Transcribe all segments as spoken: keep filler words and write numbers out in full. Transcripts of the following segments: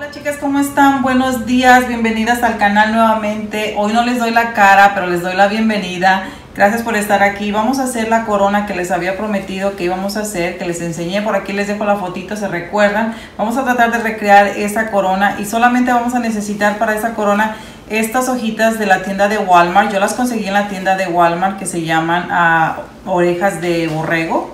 Hola chicas, ¿cómo están? Buenos días, bienvenidas al canal nuevamente. Hoy no les doy la cara, pero les doy la bienvenida. Gracias por estar aquí. Vamos a hacer la corona que les había prometido que íbamos a hacer, que les enseñé. Por aquí les dejo la fotito, se recuerdan. Vamos a tratar de recrear esa corona y solamente vamos a necesitar para esa corona estas hojitas de la tienda de Walmart. Yo las conseguí en la tienda de Walmart, que se llaman uh, orejas de borrego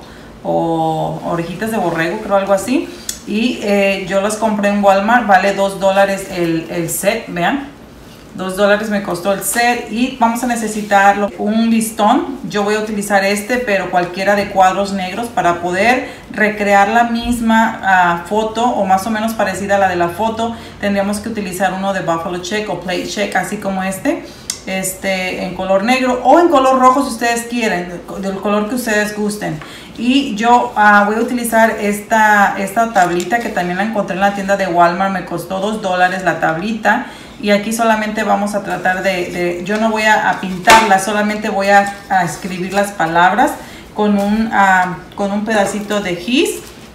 o orejitas de borrego, creo, algo así. Y eh, yo las compré en Walmart, vale dos dólares el, el set, vean, dos dólares me costó el set. Y vamos a necesitar un listón. Yo voy a utilizar este, pero cualquiera de cuadros negros, para poder recrear la misma uh, foto, o más o menos parecida a la de la foto. Tendríamos que utilizar uno de Buffalo Check o Plate Check, así como este. Este en color negro o en color rojo, si ustedes quieren, del color que ustedes gusten. Y yo uh, voy a utilizar esta, esta tablita, que también la encontré en la tienda de Walmart. Me costó dos dólares la tablita. Y aquí solamente vamos a tratar de, de yo no voy a, a pintarla, solamente voy a, a escribir las palabras con un, uh, con un pedacito de gis,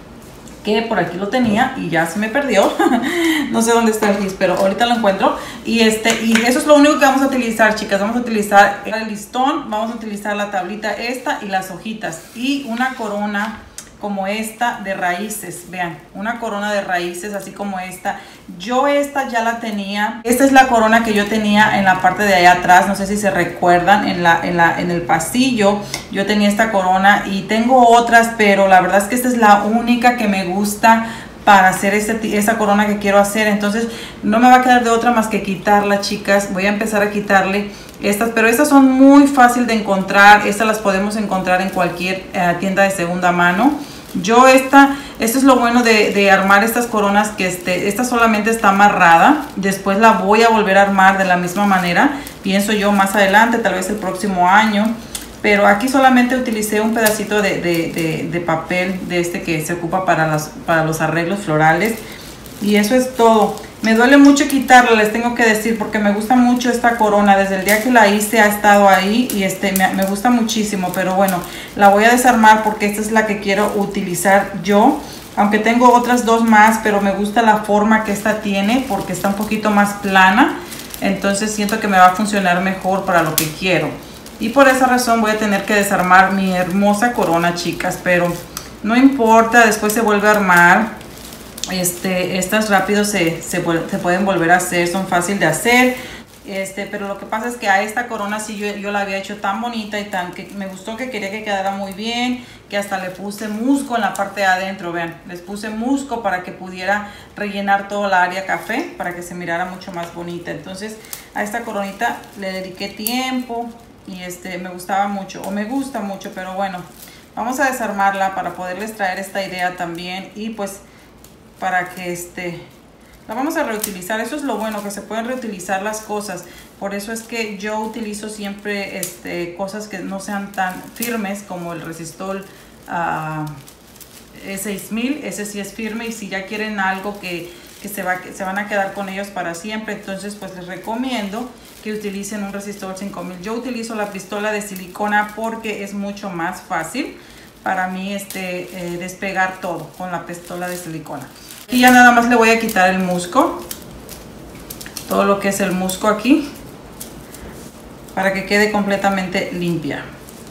que por aquí lo tenía y ya se me perdió. No sé dónde está el gis, pero ahorita lo encuentro. Y este y eso es lo único que vamos a utilizar, chicas. Vamos a utilizar el listón, vamos a utilizar la tablita esta y las hojitas, y una corona como esta de raíces. Vean, una corona de raíces así como esta. Yo esta ya la tenía. Esta es la corona que yo tenía en la parte de allá atrás. No sé si se recuerdan, en, la, en, la, en el pasillo yo tenía esta corona, y tengo otras, pero la verdad es que esta es la única que me gusta para hacer este, esta corona que quiero hacer. Entonces no me va a quedar de otra más que quitarla, chicas. Voy a empezar a quitarle estas, pero estas son muy fácil de encontrar. Estas las podemos encontrar en cualquier eh, tienda de segunda mano. Yo esta, esto es lo bueno de, de armar estas coronas, que este, esta solamente está amarrada. Después la voy a volver a armar de la misma manera, pienso yo, más adelante, tal vez el próximo año. Pero aquí solamente utilicé un pedacito de, de, de, de papel de este que se ocupa para, las, para los arreglos florales. Y eso es todo. Me duele mucho quitarla, les tengo que decir, porque me gusta mucho esta corona. Desde el día que la hice ha estado ahí, y este me, me gusta muchísimo. Pero bueno, la voy a desarmar porque esta es la que quiero utilizar yo. Aunque tengo otras dos más, pero me gusta la forma que esta tiene, porque está un poquito más plana. Entonces siento que me va a funcionar mejor para lo que quiero. Y por esa razón voy a tener que desarmar mi hermosa corona, chicas. Pero no importa, después se vuelve a armar. Este, estas rápido se, se, se pueden volver a hacer, son fáciles de hacer. Este, pero lo que pasa es que a esta corona sí yo, yo la había hecho tan bonita y tan que me gustó, que quería que quedara muy bien, que hasta le puse musgo en la parte de adentro. Vean, les puse musgo para que pudiera rellenar toda la área café, para que se mirara mucho más bonita. Entonces a esta coronita le dediqué tiempo y este, me gustaba mucho, o me gusta mucho. Pero bueno, vamos a desarmarla para poderles traer esta idea también, y pues para que este la vamos a reutilizar. Eso es lo bueno, que se pueden reutilizar las cosas. Por eso es que yo utilizo siempre este, cosas que no sean tan firmes, como el resistol uh, E seis mil. Ese sí es firme, y si ya quieren algo que, que, se va, que se van a quedar con ellos para siempre, entonces pues les recomiendo que utilicen un resistol cinco mil. Yo utilizo la pistola de silicona porque es mucho más fácil para mí este, eh, despegar todo con la pistola de silicona. Y ya nada más le voy a quitar el musgo, todo lo que es el musgo aquí, para que quede completamente limpia.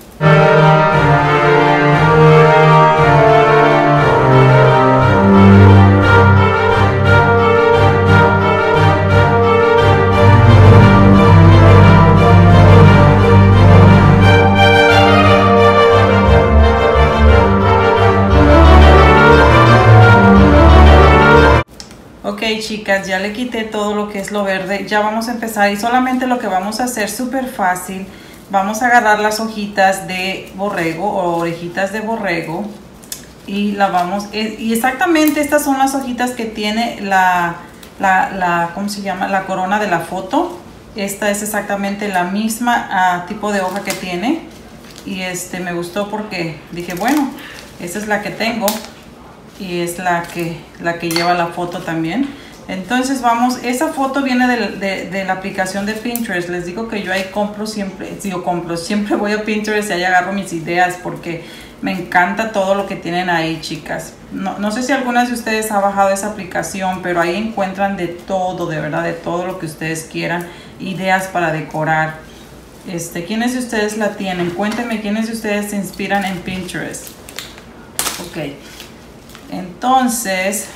Ok, chicas, ya le quité todo lo que es lo verde. Ya vamos a empezar, y solamente lo que vamos a hacer, súper fácil, vamos a agarrar las hojitas de borrego o orejitas de borrego, y la vamos, y exactamente estas son las hojitas que tiene la, la, la ¿cómo se llama? La corona de la foto. Esta es exactamente la misma uh, tipo de hoja que tiene, y este me gustó porque dije, bueno, esta es la que tengo. Y es la que, la que lleva la foto también. Entonces vamos, esa foto viene de, de, de la aplicación de Pinterest. Les digo que yo ahí compro siempre, digo compro, siempre voy a Pinterest y ahí agarro mis ideas porque me encanta todo lo que tienen ahí, chicas. No, no sé si algunas de ustedes ha bajado esa aplicación, pero ahí encuentran de todo, de verdad, de todo lo que ustedes quieran. Ideas para decorar. Este, ¿quiénes de ustedes la tienen? Cuéntenme quiénes de ustedes se inspiran en Pinterest. Ok. Entonces,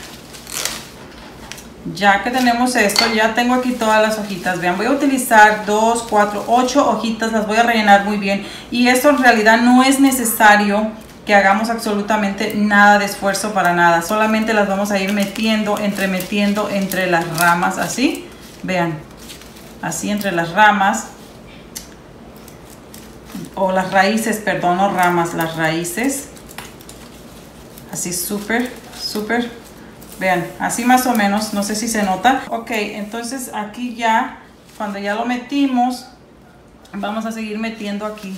ya que tenemos esto, ya tengo aquí todas las hojitas. Vean, voy a utilizar dos, cuatro, ocho hojitas, las voy a rellenar muy bien. Y esto en realidad no es necesario que hagamos absolutamente nada de esfuerzo para nada. Solamente las vamos a ir metiendo, entremetiendo entre las ramas, así. Vean, así entre las ramas. O las raíces, perdón, no ramas, las raíces. Así súper, súper. Vean, así más o menos, no sé si se nota. Ok, entonces aquí ya, cuando ya lo metimos, vamos a seguir metiendo aquí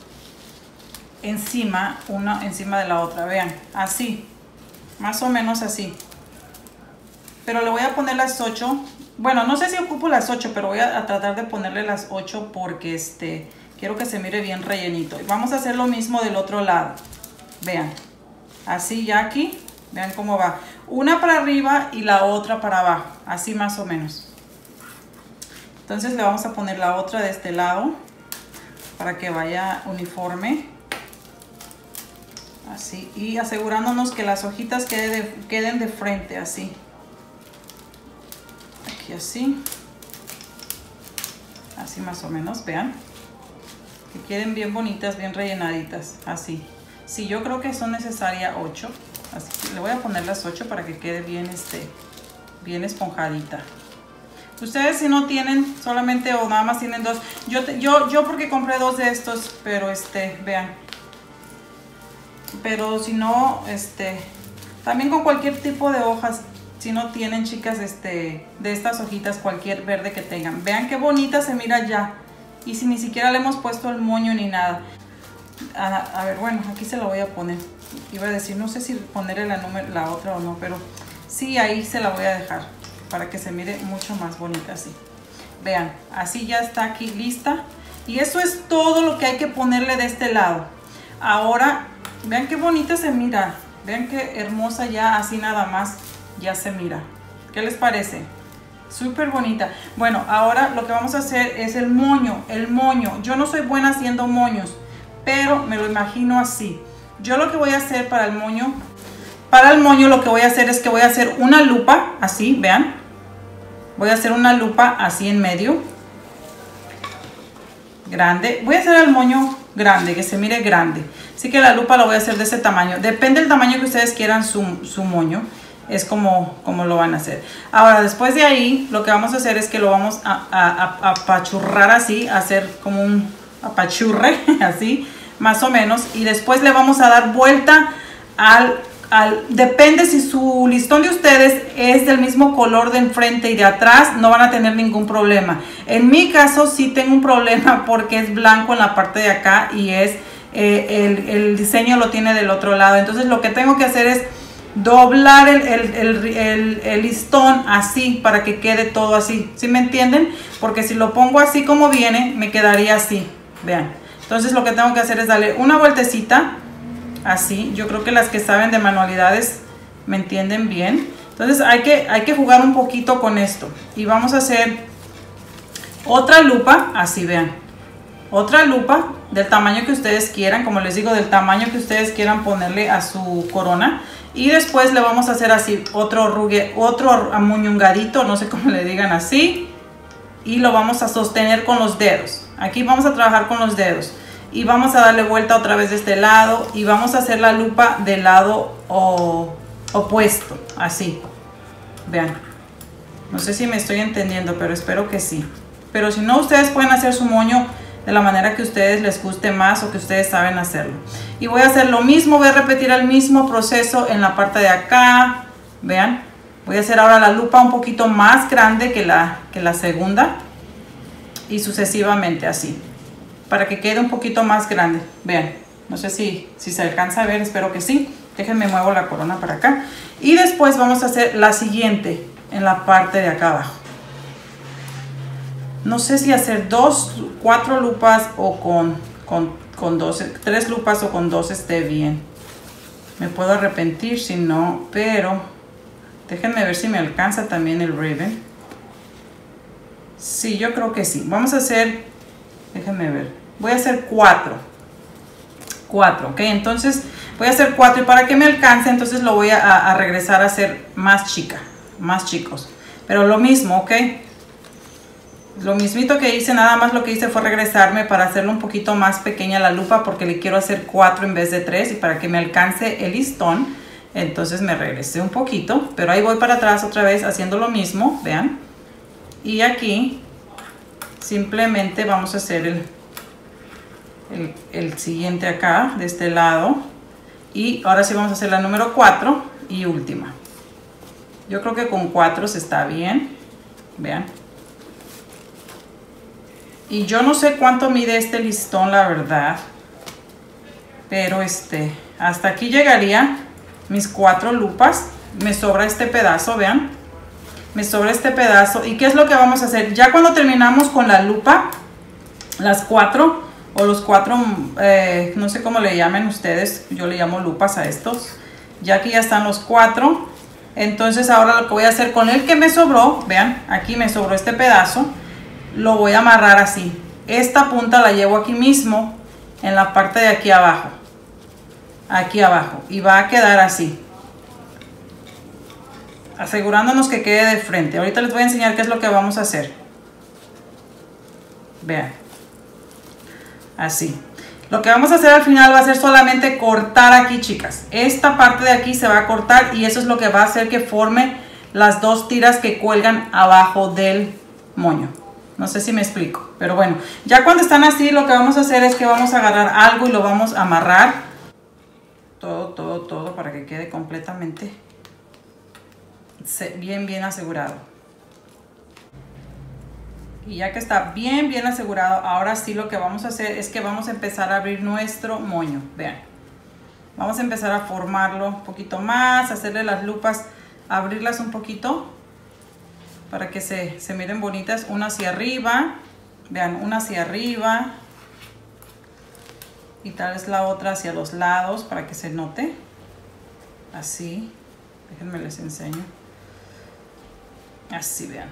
encima, una encima de la otra. Vean, así, más o menos así. Pero le voy a poner las ocho. Bueno, no sé si ocupo las ocho, pero voy a, a tratar de ponerle las ocho porque este, quiero que se mire bien rellenito. Y vamos a hacer lo mismo del otro lado. Vean, así ya aquí. Vean cómo va. Una para arriba y la otra para abajo. Así más o menos. Entonces le vamos a poner la otra de este lado. Para que vaya uniforme. Así. Y asegurándonos que las hojitas quede de, queden de frente. Así. Aquí así. Así más o menos. Vean. Que queden bien bonitas, bien rellenaditas. Así. Sí, yo creo que son necesarias ocho. Así que le voy a poner las ocho para que quede bien, este, bien esponjadita. Ustedes si no tienen solamente o nada más tienen dos. Yo, yo, yo porque compré dos de estos, pero este, vean. Pero si no, este, también con cualquier tipo de hojas. Si no tienen, chicas, este, de estas hojitas, cualquier verde que tengan. Vean qué bonita se mira ya. Y si ni siquiera le hemos puesto el moño ni nada. A, a ver, bueno, aquí se lo voy a poner. Iba a decir, no sé si ponerle la, número, la otra o no, pero sí, ahí se la voy a dejar para que se mire mucho más bonita así. Vean, así ya está aquí lista. Y eso es todo lo que hay que ponerle de este lado. Ahora, vean qué bonita se mira. Vean qué hermosa ya, así nada más, ya se mira. ¿Qué les parece? Súper bonita. Bueno, ahora lo que vamos a hacer es el moño. El moño. Yo no soy buena haciendo moños, pero me lo imagino así. Yo lo que voy a hacer para el moño, para el moño lo que voy a hacer es que voy a hacer una lupa, así, vean. Voy a hacer una lupa así en medio. Grande. Voy a hacer el moño grande, que se mire grande. Así que la lupa la voy a hacer de ese tamaño. Depende del tamaño que ustedes quieran su, su moño. Es como, como lo van a hacer. Ahora, después de ahí, lo que vamos a hacer es que lo vamos a, a, a, a apachurrar así, a hacer como un apachurre, así. Más o menos, y después le vamos a dar vuelta al, al, depende si su listón de ustedes es del mismo color de enfrente y de atrás, no van a tener ningún problema. En mi caso sí tengo un problema porque es blanco en la parte de acá y es eh, el, el diseño lo tiene del otro lado. Entonces lo que tengo que hacer es doblar el, el, el, el, el listón así para que quede todo así, ¿sí me entienden? Porque si lo pongo así como viene, me quedaría así, vean. Entonces lo que tengo que hacer es darle una vueltecita, así. Yo creo que las que saben de manualidades me entienden bien. Entonces hay que, hay que jugar un poquito con esto. Y vamos a hacer otra lupa, así vean. Otra lupa del tamaño que ustedes quieran, como les digo, del tamaño que ustedes quieran ponerle a su corona. Y después le vamos a hacer así, otro rugue, otro amuñungadito, no sé cómo le digan así. Y lo vamos a sostener con los dedos. Aquí vamos a trabajar con los dedos. Y vamos a darle vuelta otra vez de este lado. Y vamos a hacer la lupa del lado o, opuesto. Así. Vean. No sé si me estoy entendiendo, pero espero que sí. Pero si no, ustedes pueden hacer su moño de la manera que a ustedes les guste más o que ustedes saben hacerlo. Y voy a hacer lo mismo. Voy a repetir el mismo proceso en la parte de acá. Vean. Voy a hacer ahora la lupa un poquito más grande que la, que la segunda. Y sucesivamente así. Para que quede un poquito más grande. Vean. No sé si, si se alcanza a ver. Espero que sí. Déjenme muevo la corona para acá. Y después vamos a hacer la siguiente. en la parte de acá abajo. No sé si hacer dos, cuatro lupas o con, con, con dos, tres lupas o con dos esté bien. Me puedo arrepentir si no, pero déjenme ver si me alcanza también el ribbon. Sí, yo creo que sí. Vamos a hacer, déjenme ver, voy a hacer cuatro. Cuatro, ok, entonces voy a hacer cuatro y para que me alcance, entonces lo voy a, a regresar a hacer más chica, más chicos. Pero lo mismo, ok. Lo mismito que hice, nada más lo que hice fue regresarme para hacerlo un poquito más pequeña la lupa porque le quiero hacer cuatro en vez de tres y para que me alcance el listón. Entonces me regresé un poquito, pero ahí voy para atrás otra vez haciendo lo mismo, vean. Y aquí simplemente vamos a hacer el, el, el siguiente acá, de este lado. Y ahora sí vamos a hacer la número cuatro y última. Yo creo que con cuatro se está bien, vean. Y yo no sé cuánto mide este listón, la verdad. Pero este, hasta aquí llegaría mis cuatro lupas. Me sobra este pedazo, vean. Me sobra este pedazo. ¿Y qué es lo que vamos a hacer? Ya cuando terminamos con la lupa, las cuatro, o los cuatro, eh, no sé cómo le llamen ustedes. Yo le llamo lupas a estos. Ya que ya están los cuatro. Entonces ahora lo que voy a hacer con el que me sobró, vean, aquí me sobró este pedazo. Lo voy a amarrar así. Esta punta la llevo aquí mismo, en la parte de aquí abajo. Aquí abajo. Y va a quedar así. Asegurándonos que quede de frente. Ahorita les voy a enseñar qué es lo que vamos a hacer. Vean. Así. Lo que vamos a hacer al final va a ser solamente cortar aquí, chicas. Esta parte de aquí se va a cortar y eso es lo que va a hacer que forme las dos tiras que cuelgan abajo del moño. No sé si me explico, pero bueno, ya cuando están así, lo que vamos a hacer es que vamos a agarrar algo y lo vamos a amarrar. Todo, todo, todo para que quede completamente bien, bien asegurado. Y ya que está bien, bien asegurado, ahora sí lo que vamos a hacer es que vamos a empezar a abrir nuestro moño. Vean, vamos a empezar a formarlo un poquito más, hacerle las lupas, abrirlas un poquito. Para que se, se miren bonitas, una hacia arriba, vean, una hacia arriba y tal vez la otra hacia los lados para que se note, así, déjenme les enseño, así vean.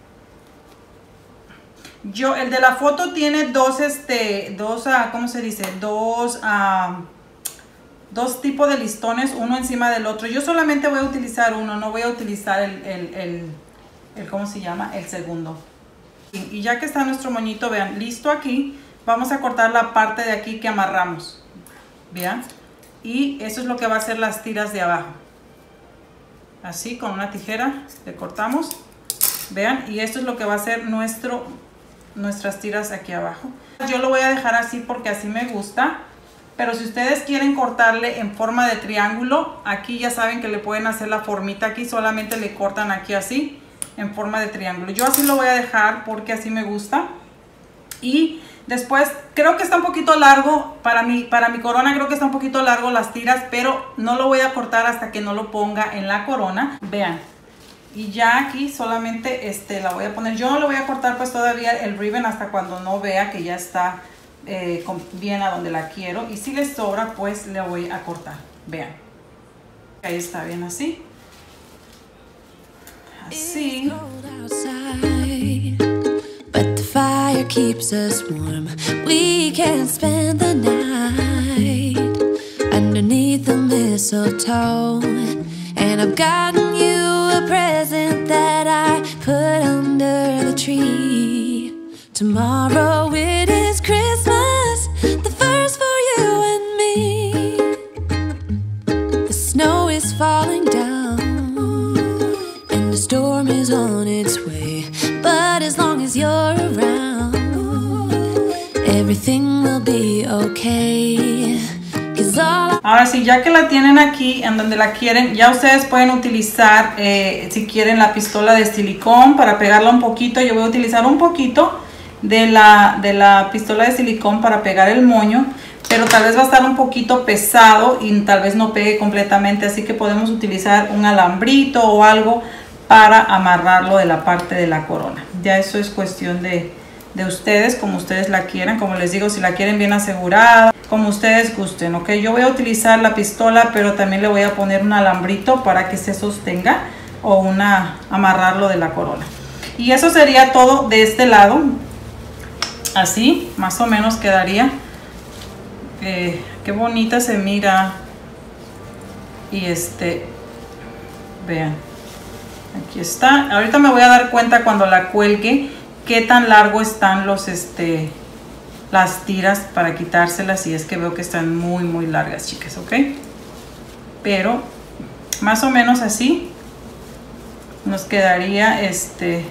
Yo, el de la foto tiene dos, este, dos, uh, ¿cómo se dice? Dos, uh, dos tipos de listones, uno encima del otro. Yo solamente voy a utilizar uno, no voy a utilizar el... el, el El, ¿cómo se llama? El segundo. Y, y ya que está nuestro moñito, vean, listo aquí, vamos a cortar la parte de aquí que amarramos. Vean. Y eso es lo que va a hacer las tiras de abajo. Así, con una tijera, le cortamos. Vean, y esto es lo que va a hacer nuestro, nuestras tiras aquí abajo. Yo lo voy a dejar así porque así me gusta. Pero si ustedes quieren cortarle en forma de triángulo, aquí ya saben que le pueden hacer la formita aquí. Solamente le cortan aquí así, en forma de triángulo. Yo así lo voy a dejar porque así me gusta. Y después creo que está un poquito largo para mi, para mi corona, creo que está un poquito largo las tiras, pero no lo voy a cortar hasta que no lo ponga en la corona. Vean, y ya aquí solamente este, la voy a poner. Yo no lo voy a cortar pues todavía el ribbon hasta cuando no vea que ya está eh, bien a donde la quiero. Y si le sobra pues le voy a cortar. Vean, ahí está bien así. Así. But the fire keeps us warm. We can spend the night underneath the mistletoe. And I've gotten you a present that I put under the tree. Tomorrow it is Christmas, the first for you and me. The snow is falling down, the storm is on its way, but as long as you're around, everything will be okay. All... Ahora sí, ya que la tienen aquí en donde la quieren, ya ustedes pueden utilizar, eh, si quieren, la pistola de silicón para pegarla un poquito. Yo voy a utilizar un poquito de la, de la pistola de silicón para pegar el moño, pero tal vez va a estar un poquito pesado y tal vez no pegue completamente, así que podemos utilizar un alambrito o algo para amarrarlo de la parte de la corona. Ya eso es cuestión de, de ustedes, como ustedes la quieran. Como les digo, si la quieren bien asegurada, como ustedes gusten, ok. Yo voy a utilizar la pistola, pero también le voy a poner un alambrito para que se sostenga, o una amarrarlo de la corona. Y eso sería todo de este lado. Así más o menos quedaría. Eh, qué bonita se mira. Y este, vean, aquí está. Ahorita me voy a dar cuenta cuando la cuelgue qué tan largo están los este las tiras para quitárselas, y es que veo que están muy muy largas, chicas, ok. Pero más o menos así nos quedaría este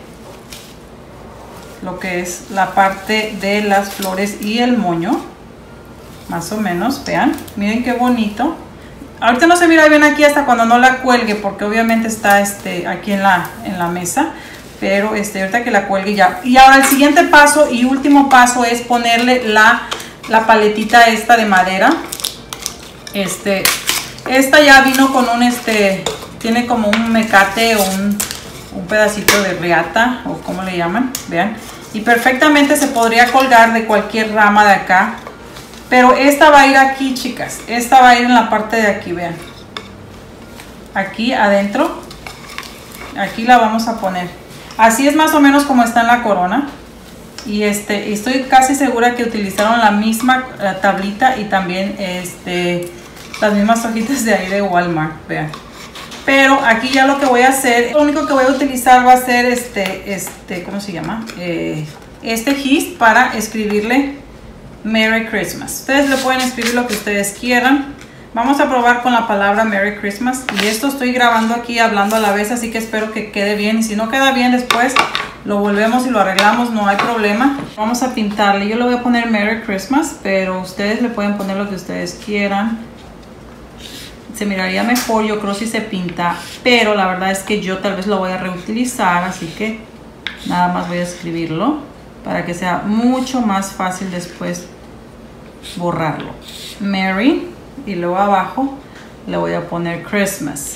lo que es la parte de las flores y el moño, más o menos. Vean, miren qué bonito. Ahorita no se mira bien aquí hasta cuando no la cuelgue, porque obviamente está este aquí en la en la mesa, pero este ahorita que la cuelgue ya. Y ahora el siguiente paso y último paso es ponerle la la paletita esta de madera. Este esta ya vino con un este tiene como un mecate o un, un pedacito de reata, o como le llaman, vean. Y perfectamente se podría colgar de cualquier rama de acá. Pero esta va a ir aquí, chicas. Esta va a ir en la parte de aquí, vean. Aquí adentro. Aquí la vamos a poner. Así es más o menos como está en la corona. Y este, estoy casi segura que utilizaron la misma uh, tablita y también este, las mismas hojitas de ahí de Walmart, vean. Pero aquí ya lo que voy a hacer, lo único que voy a utilizar va a ser este, este, ¿cómo se llama? Eh, este gis para escribirle Merry Christmas. Ustedes le pueden escribir lo que ustedes quieran. Vamos a probar con la palabra Merry Christmas. Y esto estoy grabando aquí, hablando a la vez, así que espero que quede bien. Y si no queda bien, después lo volvemos y lo arreglamos, no hay problema. Vamos a pintarle. Yo le voy a poner Merry Christmas, pero ustedes le pueden poner lo que ustedes quieran. Se miraría mejor, yo creo, si se pinta, pero la verdad es que yo tal vez lo voy a reutilizar, así que nada más voy a escribirlo para que sea mucho más fácil después borrarlo. Merry, y luego abajo le voy a poner Christmas.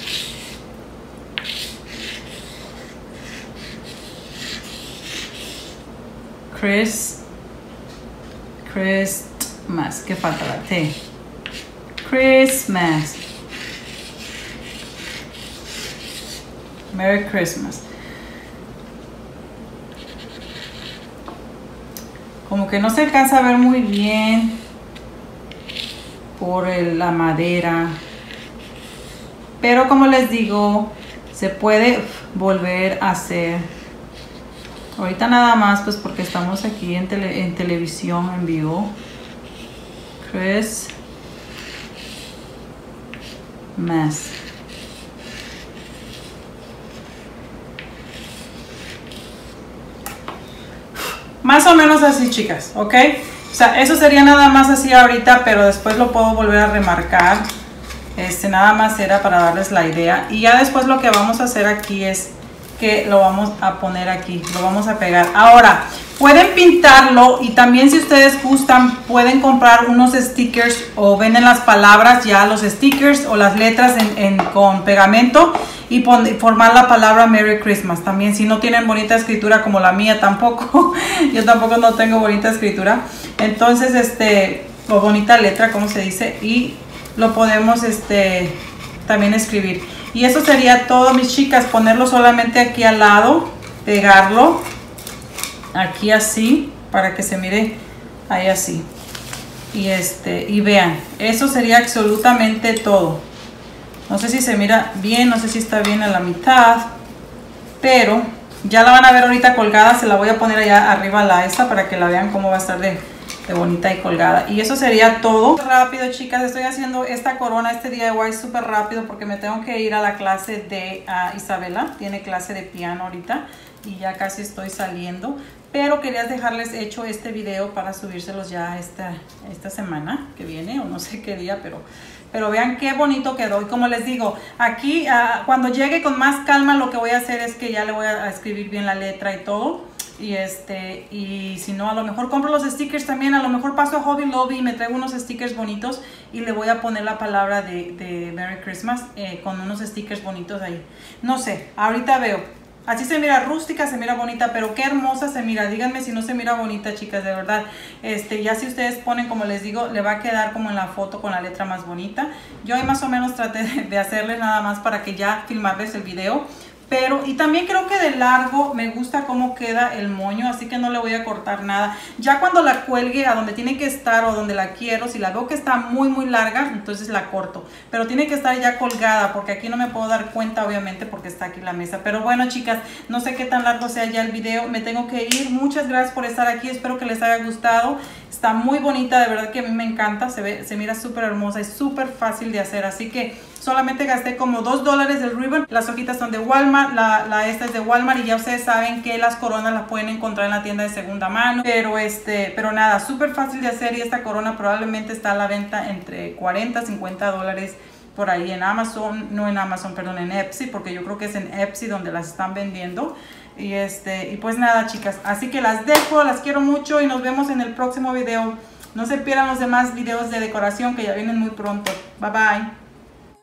Chris, Christmas, que falta la T. Christmas. Merry Christmas. Como que no se alcanza a ver muy bien por el, la madera, pero como les digo, se puede volver a hacer. Ahorita nada más pues porque estamos aquí en, tele, en televisión en vivo. Christmas. Más o menos así, chicas, ¿ok? O sea, eso sería nada más así ahorita, pero después lo puedo volver a remarcar. Este, nada más era para darles la idea. Y ya después lo que vamos a hacer aquí es que lo vamos a poner aquí, lo vamos a pegar. Ahora, pueden pintarlo y también si ustedes gustan, pueden comprar unos stickers o venden las palabras ya, los stickers o las letras en, en, con pegamento y pon, formar la palabra Merry Christmas. También si no tienen bonita escritura como la mía tampoco, yo tampoco no tengo bonita escritura. Entonces, este, o bonita letra, como se dice, y lo podemos este, también escribir. Y eso sería todo, mis chicas, ponerlo solamente aquí al lado, pegarlo aquí así para que se mire ahí así. Y este, y vean, eso sería absolutamente todo. No sé si se mira bien, no sé si está bien a la mitad, pero ya la van a ver ahorita colgada. Se la voy a poner allá arriba a la esta para que la vean cómo va a estar de, de bonita y colgada. Y eso sería todo. Rápido, chicas, estoy haciendo esta corona, este D I Y súper rápido porque me tengo que ir a la clase de uh, Isabela. Tiene clase de piano ahorita y ya casi estoy saliendo. Pero quería dejarles hecho este video para subírselos ya esta, esta semana que viene, o no sé qué día, pero, pero vean qué bonito quedó. Y como les digo, aquí uh, cuando llegue con más calma lo que voy a hacer es que ya le voy a escribir bien la letra y todo. Y este, y si no, a lo mejor compro los stickers también. A lo mejor paso a Hobby Lobby y me traigo unos stickers bonitos y le voy a poner la palabra de, de Merry Christmas eh, con unos stickers bonitos ahí. No sé, ahorita veo. Así se mira rústica, se mira bonita, pero qué hermosa se mira. Díganme si no se mira bonita, chicas, de verdad. Este, ya si ustedes ponen, como les digo, le va a quedar como en la foto con la letra más bonita. Yo ahí más o menos traté de, de hacerles nada más para que ya filmarles el video. Pero, y también creo que de largo me gusta cómo queda el moño, así que no le voy a cortar nada. Ya cuando la cuelgue a donde tiene que estar o donde la quiero, si la veo que está muy muy larga, entonces la corto. Pero tiene que estar ya colgada, porque aquí no me puedo dar cuenta, obviamente, porque está aquí la mesa. Pero bueno, chicas, no sé qué tan largo sea ya el video, me tengo que ir. Muchas gracias por estar aquí, espero que les haya gustado. Está muy bonita, de verdad que a mí me encanta, se ve, se mira súper hermosa y súper fácil de hacer, así que solamente gasté como dos dólares del ribbon. Las hojitas son de Walmart, la, la esta es de Walmart y ya ustedes saben que las coronas las pueden encontrar en la tienda de segunda mano. Pero este, pero nada, súper fácil de hacer y esta corona probablemente está a la venta entre cuarenta, cincuenta dólares por ahí en Amazon, no en Amazon, perdón, en Etsy, porque yo creo que es en Etsy donde las están vendiendo. Y este, y pues nada, chicas, así que las dejo, las quiero mucho y nos vemos en el próximo video. No se pierdan los demás videos de decoración que ya vienen muy pronto. Bye bye.